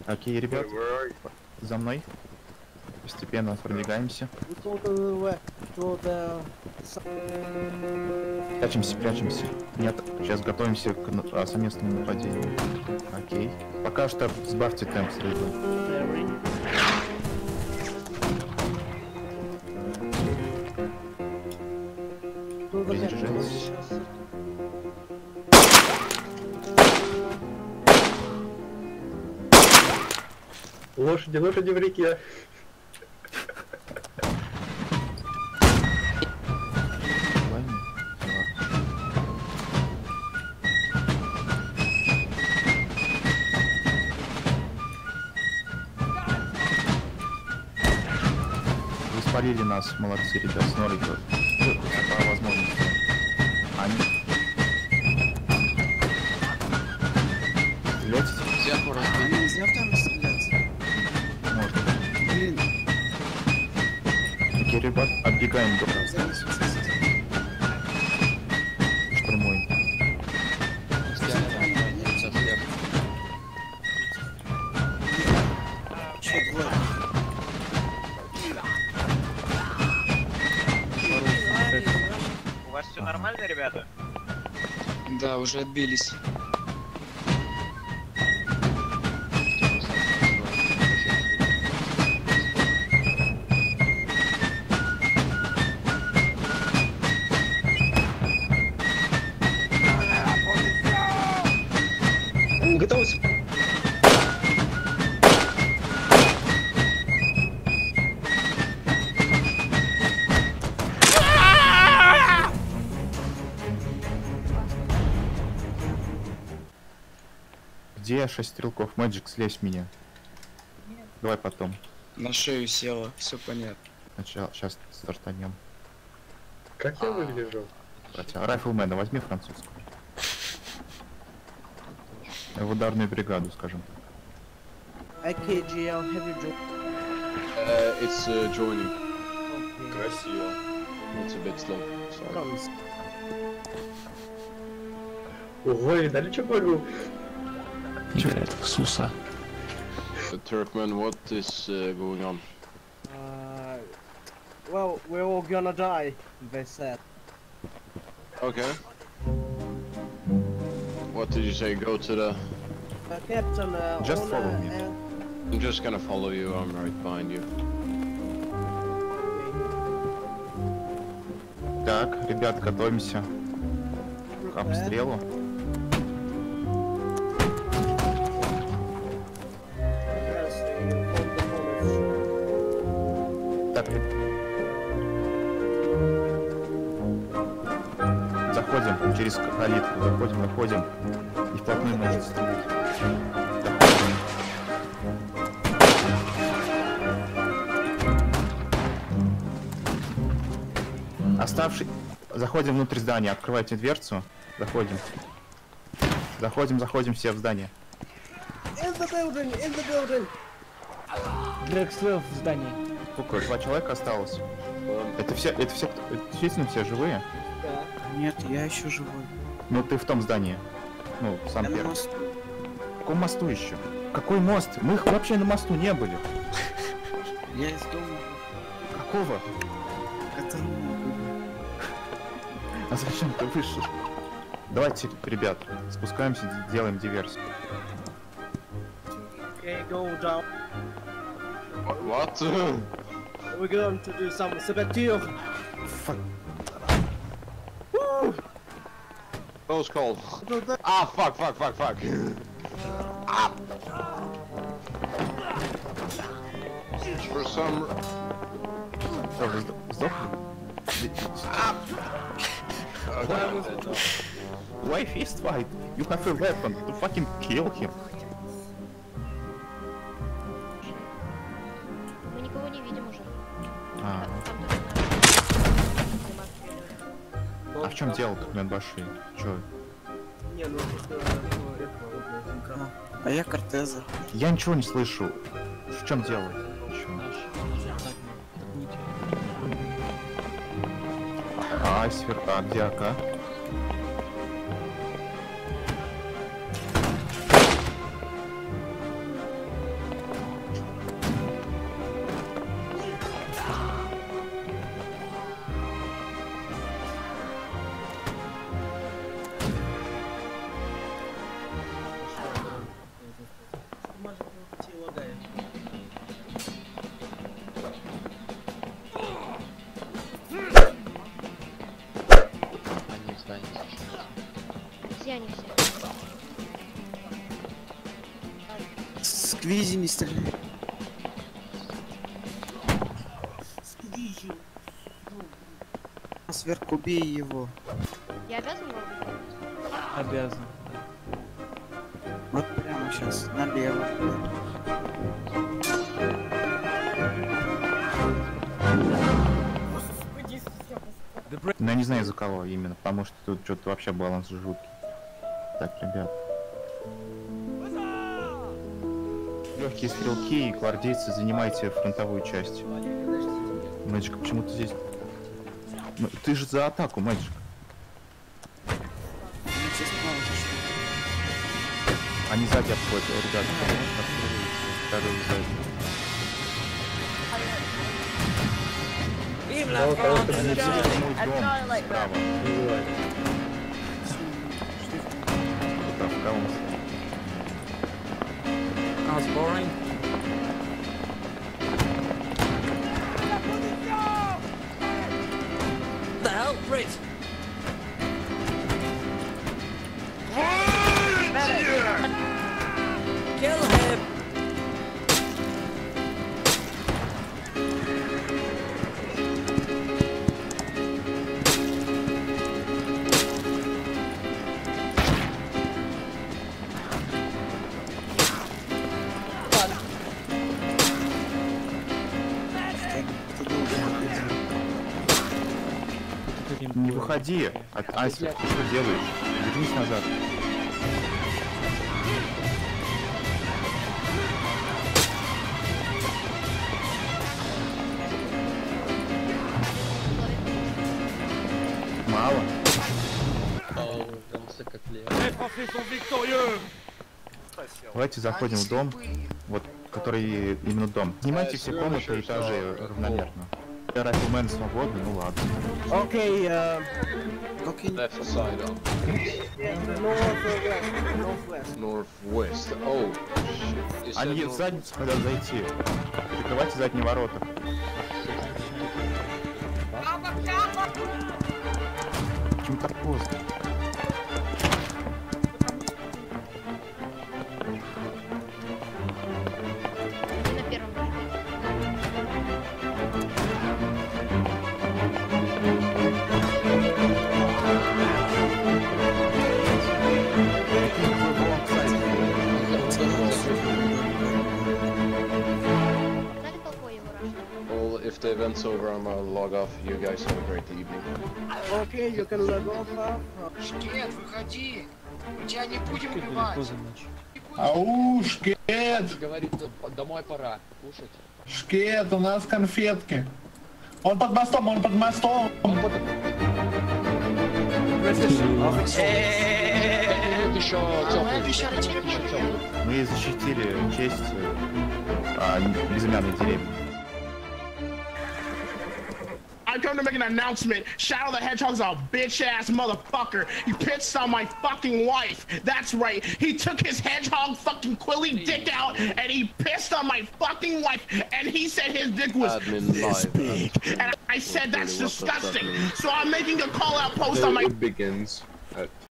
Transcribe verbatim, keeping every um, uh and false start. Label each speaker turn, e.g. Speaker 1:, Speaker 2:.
Speaker 1: Окей, ребят, за мной. Постепенно продвигаемся. Прячемся, прячемся. Нет, сейчас готовимся к совместному нападению. Окей. Пока что сбавьте темп стрельбы. Держитесь.
Speaker 2: Лошади, лошади в реке.
Speaker 1: Вы спалили нас, молодцы, ребят, с норой по возможности. Они... Стреляйте?
Speaker 3: Сверху разбили. Нельзя там стрелять?
Speaker 1: Можно.
Speaker 3: Блин.
Speaker 1: Окей, ребят, оббегаем до штурмуем.
Speaker 3: Че, двое?
Speaker 4: У вас все нормально, ребята?
Speaker 3: Да, уже отбились.
Speaker 2: Готовься.
Speaker 1: Где шесть стрелков? Мэджик, слезь меня. Давай потом.
Speaker 3: На шею села, все понятно.
Speaker 1: Сначала, сейчас стартанем.
Speaker 2: Как я выгляжу?
Speaker 1: Райфлмена возьми французскую. В ударную бригаду, скажем.
Speaker 5: Okay, G L, have you joined?
Speaker 6: Uh, it's uh, joining.
Speaker 5: Okay.
Speaker 6: Красиво. It's a bit slow. Sorry.
Speaker 5: Comes.
Speaker 2: Ого, видали, что говорю?
Speaker 7: Играет в Суса.
Speaker 6: Uh, Turkmen, what is uh, going on?
Speaker 5: Uh, well, we're all gonna die, they said.
Speaker 6: Okay. What did you say? Go to the...
Speaker 5: Uh, Captain, uh,
Speaker 1: Just
Speaker 5: on,
Speaker 1: follow
Speaker 5: uh,
Speaker 1: me.
Speaker 5: uh,
Speaker 6: I'm just gonna follow you. I'm right behind you.
Speaker 1: Так, ребят, готовимся к обстрелу.
Speaker 5: yes, uh, on the college.
Speaker 1: Так, ребят. Заходим через калитку, заходим, находим и вплотную можно стрелять. Оставший... Заходим внутрь здания, открывайте дверцу, заходим. Заходим, заходим все в здание.
Speaker 5: In the building, in the building.
Speaker 8: Дрексвелл в здании.
Speaker 1: Сколько? Два человека осталось. Это все, это все, кто- это действительно все живые?
Speaker 5: Да.
Speaker 3: Нет, я еще живой.
Speaker 1: Ну ты в том здании. Ну, сам
Speaker 3: Я на
Speaker 1: первый.
Speaker 3: мосту.
Speaker 1: В каком мосту еще? Какой мост? Мы их вообще на мосту не были.
Speaker 3: Я из дома.
Speaker 1: Какого?
Speaker 3: Который мог.
Speaker 1: А зачем ты вышел? Давайте, ребят, спускаемся, делаем диверсию.
Speaker 5: Okay, go down.
Speaker 6: What?
Speaker 5: We're going to do some saboteur.
Speaker 1: Fuck.
Speaker 6: Close call. Ah, fuck, fuck, fuck, fuck. Ah. For some...
Speaker 1: Что, вы сдох- сдохли? Why fist fight? You have a weapon to fucking kill him.
Speaker 9: Мы никого не видим уже.
Speaker 1: А,
Speaker 9: Там тоже надо.
Speaker 1: а в чем дело, Туркмен Баши? Чё?
Speaker 5: Не, ну просто этого, этого,
Speaker 3: А я Кортеза.
Speaker 1: Я ничего не слышу. В чем дело? Чё? А, свер... а где АК?
Speaker 3: Сквизи не стреляй. Сверху убей его.
Speaker 9: Я обязан его убить?
Speaker 8: Обязан.
Speaker 3: Вот прямо сейчас, налево.
Speaker 1: Ну, я не знаю, из-за кого именно, потому что тут что-то вообще баланс жуткий. Так, ребят. Легкие стрелки и гвардейцы, занимайте фронтовую часть. Мальчик, почему ты здесь? Ну, ты же за атаку, мальчик. Они сзади обходят, ребята. Обстреливаются. Сзади. Они все в мой дом справа. В кого?
Speaker 8: Sounds boring. The hell, Brit? Kill him!
Speaker 1: Не выходи! От Ася, ты что делаешь? Вернись назад. Мало. Давайте заходим в дом, вот, который именно дом. Снимайте все комнаты и этажи равномерно. Райфлмен свободны, ну ладно.
Speaker 5: Okay, uh,
Speaker 3: Окей.
Speaker 6: Left side up.
Speaker 5: northwest, northwest.
Speaker 6: Northwest. Oh, shit. You said
Speaker 1: Они в
Speaker 6: north-
Speaker 1: задницу хотят зайти. Прикрывайте задние ворота. Почему так поздно?
Speaker 9: Ты на первом этаже. Надо толпой его рашить.
Speaker 6: Well, if the event's over, I'm gonna log off. You guys have a great evening.
Speaker 5: Okay, you can log off. Uh,
Speaker 10: Шкет, выходи! Мы тебя не будем убивать!
Speaker 11: Ау, Шкет!
Speaker 6: Говорит, домой пора кушать.
Speaker 11: Шкет, у нас конфетки. Он под мостом, он под мостом.
Speaker 6: Еще
Speaker 10: А мы обещали тебе помочь.
Speaker 1: Мы защитили честь а, безымянной деревни.
Speaker 11: I come to make an announcement. Shadow the Hedgehog's a bitch-ass motherfucker. He pissed on my fucking wife. That's right. He took his hedgehog fucking quilly dick out and he pissed on my fucking wife. And he said his dick was
Speaker 6: Admin
Speaker 11: this
Speaker 6: live.
Speaker 11: big. And I said that's disgusting. So I'm making a call-out post on my
Speaker 6: It begins at